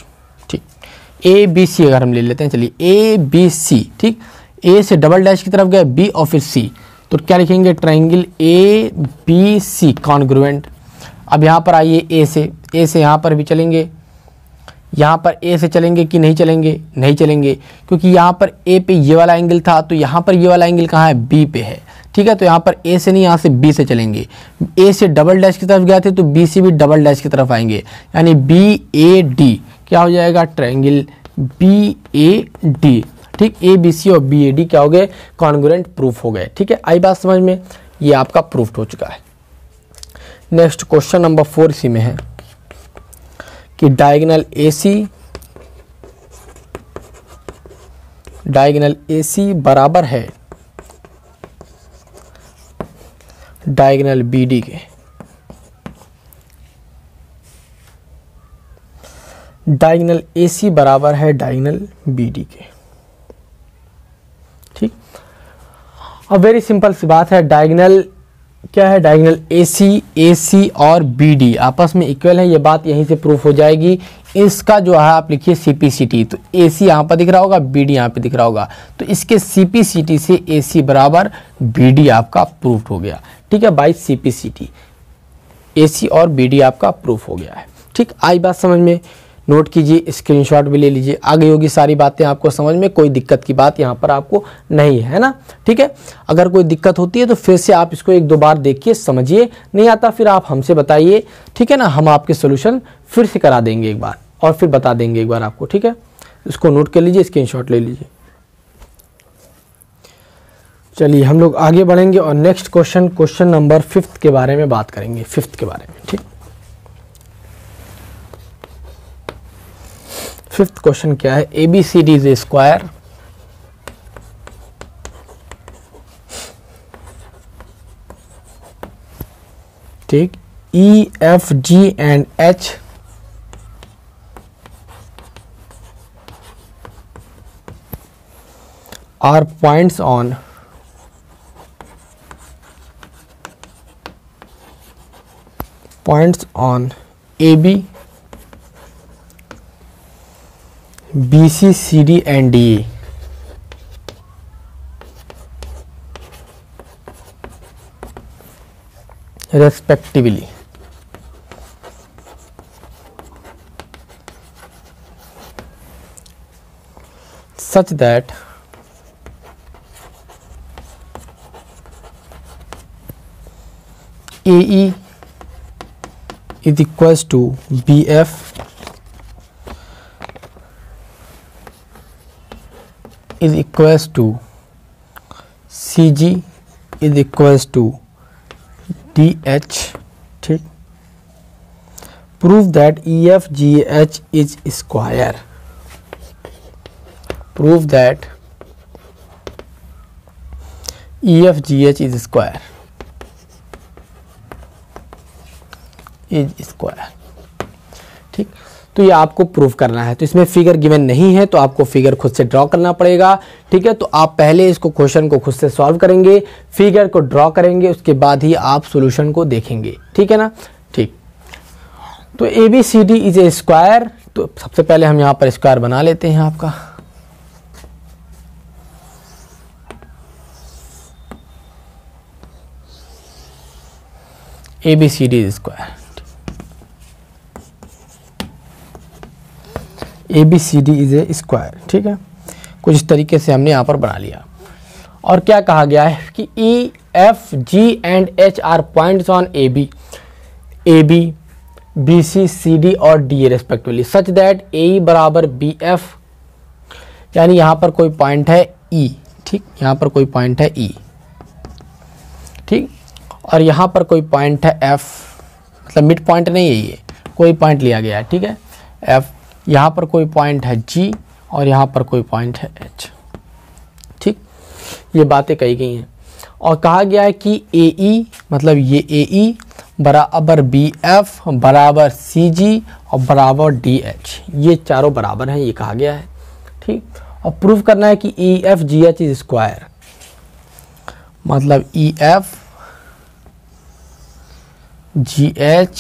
ए बी सी अगर हम ले लेते हैं, चलिए ए बी सी, ठीक, ए से डबल डैश की तरफ गए, बी और फिर सी, तो क्या लिखेंगे, triangle A B C congruent. अब यहाँ पर आइए ए से यहाँ पर भी चलेंगे, यहाँ पर ए से चलेंगे कि नहीं चलेंगे, नहीं चलेंगे, क्योंकि यहाँ पर ए पे ये वाला एंगल था, तो यहाँ पर ये वाला एंगल कहाँ है, बी पे है, ठीक है, तो यहाँ पर ए से नहीं, यहाँ से बी से चलेंगे। ए से डबल डैश की तरफ गए थे तो बी से भी डबल डैश की तरफ आएंगे, यानी बी ए डी क्या हो जाएगा, ट्रायंगल बी ए डी, ठीक, ए बी सी और बी ए डी क्या हो गए, कॉन्ग्रुएंट प्रूफ हो गए, ठीक है। आई बात समझ में, ये आपका प्रूफ हो चुका है। नेक्स्ट क्वेश्चन नंबर 4 इसी में है कि डायगोनल ए सी बराबर है डायगोनल बी डी के। डायगोनल ए सी बराबर है डायगोनल बी डी के, ठीक। अब वेरी सिंपल सी बात है, डायगोनल क्या है, डायगोनल ए सी और बी डी आपस में इक्वल है, ये बात यहीं से प्रूफ हो जाएगी। इसका जो है आप लिखिए CPCT, तो ए सी यहाँ पर दिख रहा होगा, बी डी यहाँ पे दिख रहा होगा, तो इसके CPCT से ए सी बराबर बी डी आपका प्रूफ हो गया, ठीक है, बाई CPCT ए सी और बी डी आपका प्रूफ हो गया है, ठीक। आई बात समझ में, नोट कीजिए, स्क्रीनशॉट भी ले लीजिए, आ गई होगी सारी बातें आपको समझ में, कोई दिक्कत की बात यहाँ पर आपको नहीं है ना, ठीक है। अगर कोई दिक्कत होती है तो फिर से आप इसको 1-2 बार देखिए, समझिए, नहीं आता फिर आप हमसे बताइए, ठीक है ना, हम आपके सोल्यूशन फिर से करा देंगे एक बार और फिर बता देंगे एक बार आपको, ठीक है। इसको नोट कर लीजिए, स्क्रीनशॉट ले लीजिए। चलिए हम लोग आगे बढ़ेंगे और नेक्स्ट क्वेश्चन नंबर 5 के बारे में बात करेंगे, 5 के बारे में, ठीक। 5th क्वेश्चन क्या है, ABCD इज ए स्क्वायर ठीक, EFG and H are points on AB, BC, CD and DE. Respectively. Such that AE is equals to BF is equals to C G is equals to D H, ठीक। Prove that E F G H is square, prove that E F G H is square, ठीक। तो ये आपको prove करना है। तो इसमें figure given नहीं है तो आपको फिगर खुद से ड्रॉ करना पड़ेगा, ठीक है। तो आप पहले इसको क्वेश्चन को खुद से सॉल्व करेंगे, फिगर को ड्रॉ करेंगे, उसके बाद ही आप सॉल्यूशन को देखेंगे, ठीक है ना, ठीक। तो A B C D is a square. तो सबसे पहले हम यहाँ पर स्क्वायर बना लेते हैं आपका। A B C D is square, A B C D is a square, ठीक है। कुछ इस तरीके से हमने यहाँ पर बना लिया। और क्या कहा गया है कि E F G and H are points on A B B C C D और D A respectively such that A E बराबर बी एफ, यानी यहाँ पर कोई पॉइंट है ई, ठीक, यहाँ पर कोई पॉइंट है ई, ठीक। और यहाँ पर कोई पॉइंट है एफ, मतलब मिड पॉइंट नहीं है, ये कोई पॉइंट लिया गया है, ठीक है, एफ। यहाँ पर कोई पॉइंट है जी और यहाँ पर कोई पॉइंट है एच, ठीक। ये बातें कही गई हैं। और कहा गया है कि ए ई, मतलब ये ए ई बराबर बी एफ बराबर सी जी और बराबर डी एच, ये चारों बराबर हैं, ये कहा गया है, ठीक। और प्रूव करना है कि E F G H is square, मतलब E F G H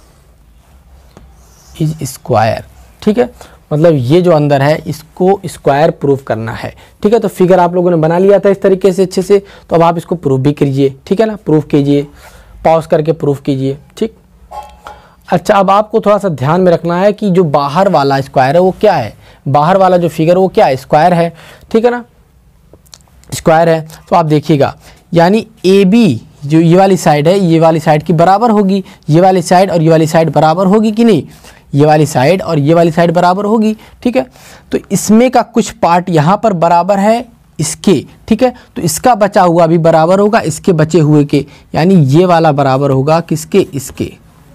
is square, ठीक है। मतलब ये जो अंदर है इसको स्क्वायर प्रूफ करना है, ठीक है। तो फिगर आप लोगों ने बना लिया था इस तरीके से अच्छे से, तो अब आप इसको प्रूफ भी कीजिए, ठीक है ना, प्रूफ कीजिए, पॉज करके प्रूफ कीजिए, ठीक। अच्छा, अब आपको थोड़ा सा ध्यान में रखना है कि जो बाहर वाला स्क्वायर है वो क्या है, बाहर वाला जो फिगर वो क्या है, स्क्वायर है, ठीक है ना, स्क्वायर है। तो आप देखिएगा, यानी ए बी जो ये वाली साइड है, ये वाली साइड की बराबर होगी, ये वाली साइड और ये वाली साइड बराबर होगी कि नहीं, ये वाली साइड और ये वाली साइड बराबर होगी, ठीक है। तो इसमें का कुछ पार्ट यहाँ पर बराबर है इसके, ठीक है, तो इसका बचा हुआ भी बराबर होगा इसके बचे हुए के, यानी ये वाला बराबर होगा किसके, इसके।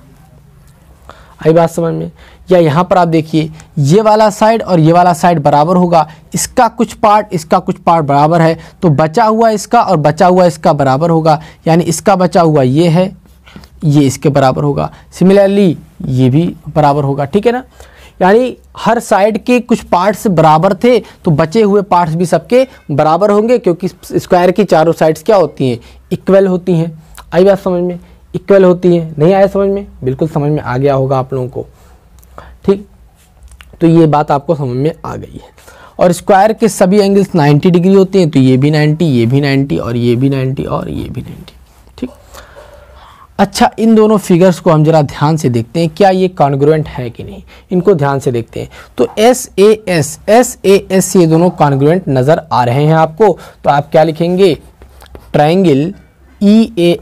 आई बात समझ में? या यहाँ पर आप देखिए, ये वाला साइड और ये वाला साइड बराबर होगा, इसका कुछ पार्ट इसका कुछ पार्ट बराबर है, तो बचा हुआ इसका और बचा हुआ इसका बराबर होगा, यानी इसका बचा हुआ ये है, ये इसके बराबर होगा, सिमिलरली ये भी बराबर होगा, ठीक है ना। यानी हर साइड के कुछ पार्ट्स बराबर थे तो बचे हुए पार्ट्स भी सबके बराबर होंगे, क्योंकि स्क्वायर की चारों साइड्स क्या होती हैं, इक्वल होती हैं। आई बात समझ में? इक्वल होती हैं। नहीं आया समझ में? बिल्कुल समझ में आ गया होगा आप लोगों को, ठीक। तो ये बात आपको समझ में आ गई है। और स्क्वायर के सभी एंगल्स 90 डिग्री होते हैं, तो ये भी 90, ये भी 90 और ये भी 90 और ये भी 90, ठीक। अच्छा, इन दोनों फिगर्स को हम जरा ध्यान से देखते हैं, क्या ये कॉन्ग्रुएंट है कि नहीं, इनको ध्यान से देखते हैं। तो एस ए एस ये दोनों कॉन्ग्रुएंट नज़र आ रहे हैं आपको, तो आप क्या लिखेंगे, triangle E A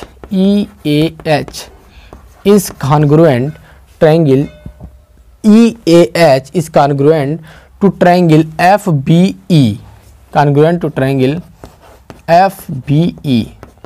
H is congruent, triangle E A H is congruent to triangle F B E, congruent to triangle F B E,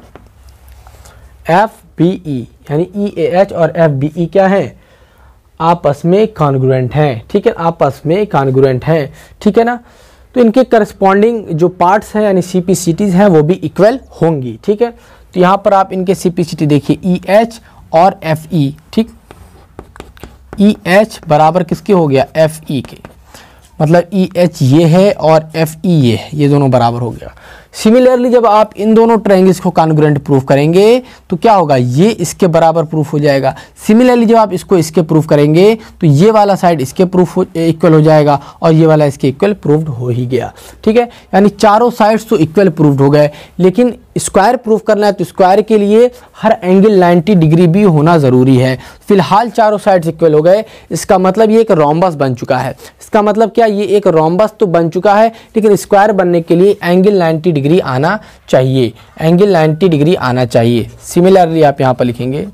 F B E, यानी ई ए एच और एफ बी ई क्या है, आपस में congruent हैं, ठीक है, आपस में कॉन्ग्रुएंट हैं, ठीक है ना। तो इनके करस्पॉन्डिंग जो पार्ट्स हैं यानी सीपीसीटीज हैं वो भी इक्वल होंगी, ठीक है। तो यहाँ पर आप इनके सीपीसीटी देखिए, ई एच और एफ ई, ठीक, ई एच बराबर किसके हो गया, एफ ई के, मतलब ई एच ये है और एफ ई ये है, ये दोनों बराबर हो गया। सिमिलरली जब आप इन दोनों ट्रायंगल्स को कॉन्ग्रुएंट प्रूफ करेंगे तो क्या होगा, ये इसके बराबर प्रूफ हो जाएगा। सिमिलरली जब आप इसको इसके प्रूफ करेंगे तो ये वाला साइड इसके प्रूफ इक्वल हो जाएगा और ये वाला इसके इक्वल प्रूफ्ड हो ही गया, ठीक है। यानी चारों साइड्स तो इक्वल प्रूफ्ड हो गए, लेकिन स्क्वायर प्रूफ करना है तो स्क्वायर के लिए हर एंगल 90 डिग्री भी होना ज़रूरी है। फिलहाल चारों साइड्स इक्वल हो गए, इसका मतलब ये एक रोम्बस बन चुका है। इसका मतलब क्या, ये एक रोम्बस तो बन चुका है, लेकिन स्क्वायर बनने के लिए एंगल 90 डिग्री आना चाहिए, एंगल 90 डिग्री आना चाहिए। सिमिलरली आप यहां पर लिखेंगे,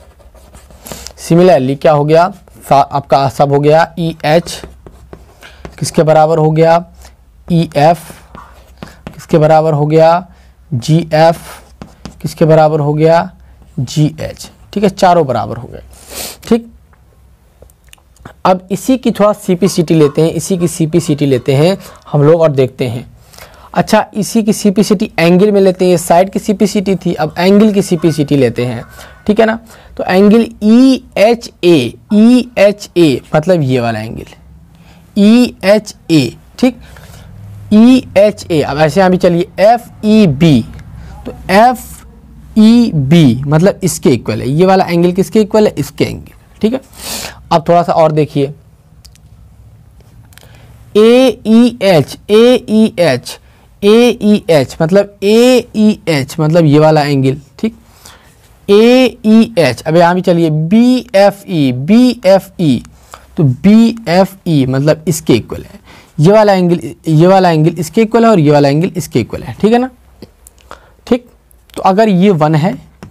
सिमिलरली क्या हो गया, आपका सब हो गया ई एच किसके बराबर हो गया, EF किसके बराबर हो गया, GF किसके बराबर हो गया, GH। ठीक है, चारों बराबर हो गए। ठीक, अब इसी की थोड़ा CPCT लेते हैं, इसी की CPCT लेते हैं हम लोग और देखते हैं। अच्छा, इसी की CPCT एंगल में लेते हैं, ये साइड की CPCT थी, अब एंगल की CPCT लेते हैं। ठीक है ना, तो एंगल EHA मतलब ये वाला एंगल EHA। ठीक, EHA। अब ऐसे यहाँ भी चलिए FEB, तो FEB मतलब इसके इक्वल है, ये वाला एंगल किसके इक्वल है, इसके एंगल। ठीक है, अब थोड़ा सा और देखिए, AEH मतलब AEH मतलब ये वाला एंगल। ठीक, AEH। अब यहाँ भी चलिए BFE, तो BFE मतलब इसके इक्वल है, ये वाला एंगल इसके इक्वल है और ये वाला एंगल इसके इक्वल है। ठीक है ना। ठीक, तो अगर ये 1 है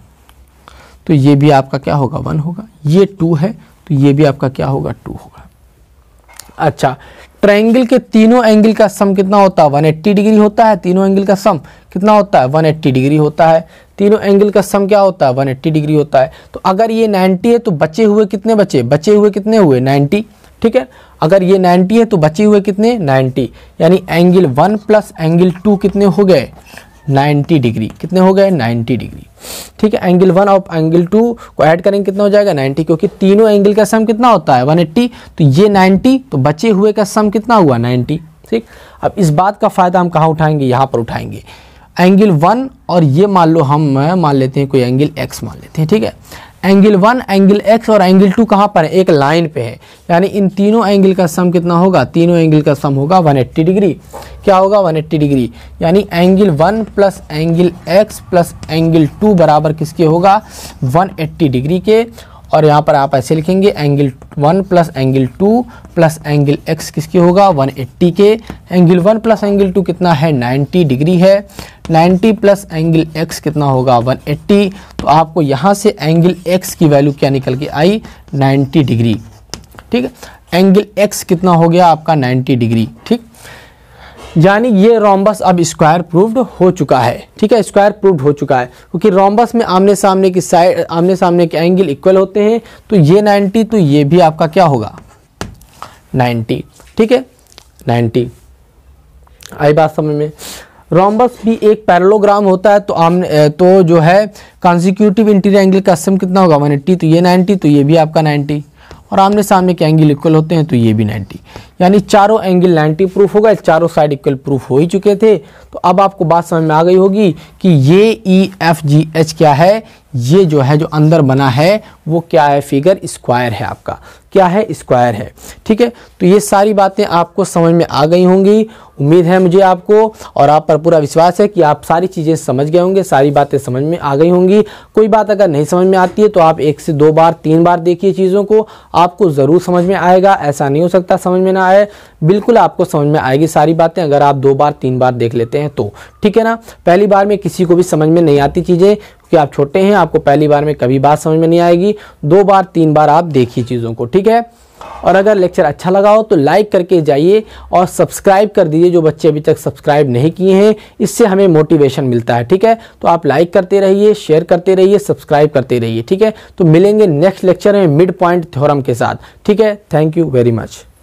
तो ये भी आपका क्या होगा, 1 होगा, ये 2 है तो ये भी आपका क्या होगा, 2 होगा। अच्छा, ट्रायंगल के तीनों एंगल का सम कितना होता है, 180 डिग्री होता है। तीनों एंगल का सम कितना होता है, 180 डिग्री होता है। तीनों एंगल का सम क्या होता है, 180 डिग्री होता है। तो अगर ये 90 है तो बचे हुए कितने बचे, कितने हुए, 90। ठीक है, अगर ये 90 है तो बचे हुए कितने, 90, यानी एंगल 1 प्लस एंगल 2 कितने हो गए, 90 डिग्री। कितने हो गए, 90 डिग्री। ठीक है, एंगल 1 और एंगल 2 को ऐड करेंगे कितना हो जाएगा, 90, क्योंकि तीनों एंगल का सम कितना होता है, 180, तो ये 90, तो बचे हुए का सम कितना हुआ, 90। ठीक, अब इस बात का फ़ायदा हम कहाँ उठाएंगे, यहाँ पर उठाएंगे। एंगल 1 और ये मान लो हम मान लेते हैं कोई एंगल x मान लेते हैं। ठीक है, एंगल 1, एंगल x और एंगल 2 कहाँ पर है, एक लाइन पे है, यानी इन तीनों एंगल का सम कितना होगा, तीनों एंगल का सम होगा 180 डिग्री। क्या होगा, 180 डिग्री, यानी angle 1 plus angle x plus angle 2 बराबर किसके होगा, 180 डिग्री के। और यहाँ पर आप ऐसे लिखेंगे, angle 1 plus angle 2 plus angle x किसके होगा, 180 के। एंगल 1 प्लस एंगल 2 कितना है, 90 डिग्री है। 90 प्लस एंगल x कितना होगा, 180। तो आपको यहाँ से एंगल x की वैल्यू क्या निकल के आई, 90 डिग्री। ठीक है, एंगल x कितना हो गया आपका, 90 डिग्री। ठीक, यानी ये रोम्बस अब स्क्वायर प्रूव्ड हो चुका है। ठीक है, स्क्वायर प्रूव्ड हो चुका है, क्योंकि रोम्बस में आमने सामने की साइड, आमने सामने के एंगल इक्वल होते हैं। तो ये 90, तो ये भी आपका क्या होगा, 90। ठीक है, 90। आई बात समझ में। रोम्बस भी एक पैरेललोग्राम होता है, तो जो है कॉन्सिक्यूटिव इंटीरियर एंगल का सम कितना होगा, 180, तो ये 90, तो ये भी आपका 90, और आमने सामने के एंगल इक्वल होते हैं तो ये भी 90, यानी चारों एंगल 90 प्रूफ हो गए, चारों साइड इक्वल प्रूफ हो ही चुके थे। तो अब आपको बात समझ में आ गई होगी कि ये EFGH क्या है, ये जो है जो अंदर बना है वो क्या है, फिगर स्क्वायर है, आपका क्या है, स्क्वायर है। ठीक है, तो ये सारी बातें आपको समझ में आ गई होंगी, उम्मीद है मुझे आपको, और आप पर पूरा विश्वास है कि आप सारी चीज़ें समझ गए होंगे, सारी बातें समझ में आ गई होंगी। कोई बात अगर नहीं समझ में आती है तो आप 1 से 2 बार 3 बार देखिए चीज़ों को, आपको ज़रूर समझ में आएगा। ऐसा नहीं हो सकता समझ में ना आए, बिल्कुल आपको समझ में आएगी सारी बातें अगर आप 2 बार 3 बार देख लेते हैं तो। ठीक है ना, पहली बार में किसी को भी समझ में नहीं आती चीज़ें, क्योंकि आप छोटे हैं, आपको पहली बार में कभी बात समझ में नहीं आएगी। 2 बार 3 बार आप देखिए चीज़ों को। ठीक है, और अगर लेक्चर अच्छा लगा हो तो लाइक करके जाइए और सब्सक्राइब कर दीजिए, जो बच्चे अभी तक सब्सक्राइब नहीं किए हैं, इससे हमें मोटिवेशन मिलता है। ठीक है, तो आप लाइक करते रहिए, शेयर करते रहिए, सब्सक्राइब करते रहिए। ठीक है, तो मिलेंगे नेक्स्ट लेक्चर में मिड पॉइंट थ्योरम के साथ। ठीक है, थैंक यू वेरी मच।